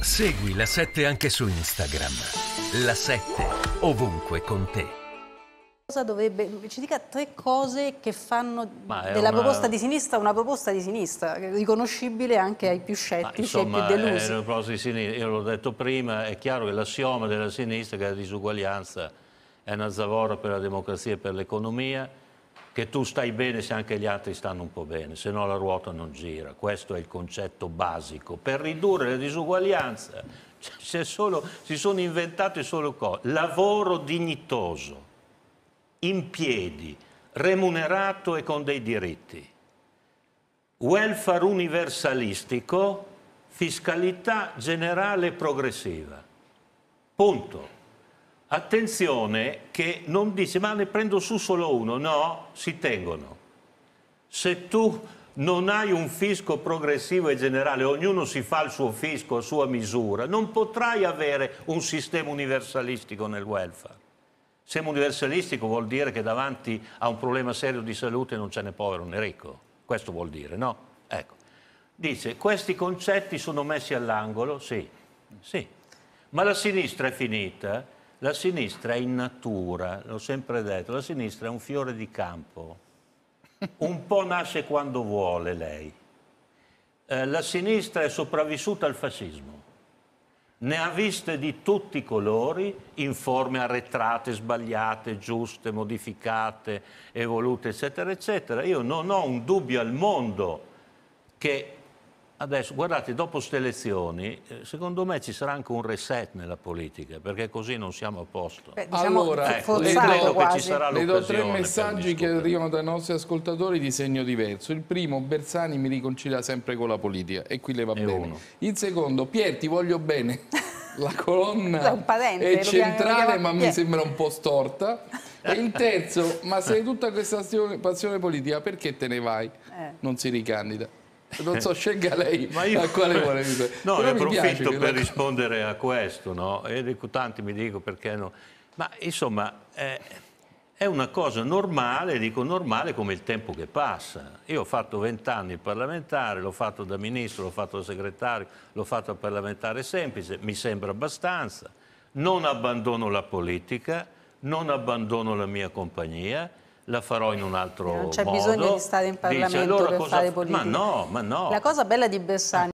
Segui La 7 anche su Instagram. La 7, ovunque con te. Cosa dovrebbe, ci dica 3 cose che fanno della proposta di sinistra una proposta di sinistra, riconoscibile anche ai più scettici e ai più delusi. La proposta di sinistra, io l'ho detto prima, è chiaro che l'assioma della sinistra è che la disuguaglianza è una zavorra per la democrazia e per l'economia, che tu stai bene se anche gli altri stanno un po' bene, se no la ruota non gira. Questo è il concetto basico. Per ridurre la disuguaglianza si sono inventate solo cose. Lavoro dignitoso, in piedi, remunerato e con dei diritti. Welfare universalistico, fiscalità generale e progressiva. Punto. Attenzione che non dice, ma ne prendo su solo uno. No, si tengono. Se tu non hai un fisco progressivo e generale, ognuno si fa il suo fisco a sua misura, non potrai avere un sistema universalistico nel welfare. Sistema universalistico vuol dire che davanti a un problema serio di salute non ce n'è povero né ricco. Questo vuol dire, no? Ecco. Dice, questi concetti sono messi all'angolo? Sì, sì. Ma la sinistra è finita? La sinistra è in natura, l'ho sempre detto, la sinistra è un fiore di campo. Un po' nasce quando vuole lei. La sinistra è sopravvissuta al fascismo. Ne ha viste di tutti i colori, in forme arretrate, sbagliate, giuste, modificate, evolute, eccetera, eccetera. Io non ho un dubbio al mondo che adesso, guardate, dopo queste elezioni, secondo me ci sarà anche un reset nella politica, perché così non siamo a posto. Diciamo allora, credo che ci sarà le do 3 l'occasione messaggi che arrivano dai nostri ascoltatori di segno diverso. Il primo, Bersani mi riconcilia sempre con la politica, e qui le va bene. Uno. Il secondo, Pier, ti voglio bene. La colonna un parente, è centrale, ma Pier. mi sembra un po' storta. E il terzo, ma se hai tutta questa passione politica, perché te ne vai? Non si ricandida. Non so, scelga lei a quale vuole dire. No, Però ne mi piace approfitto per rispondere a questo, no? E tanti mi dico perché no. Ma insomma, è una cosa normale, dico normale come il tempo che passa. Io ho fatto 20 anni il parlamentare, l'ho fatto da ministro, l'ho fatto da segretario, l'ho fatto da parlamentare semplice, mi sembra abbastanza. Non abbandono la politica, non abbandono la mia compagnia, la farò in un altro modo. Non c'è bisogno di stare in Parlamento per fare politica. Ma no, ma no. La cosa bella di Bersani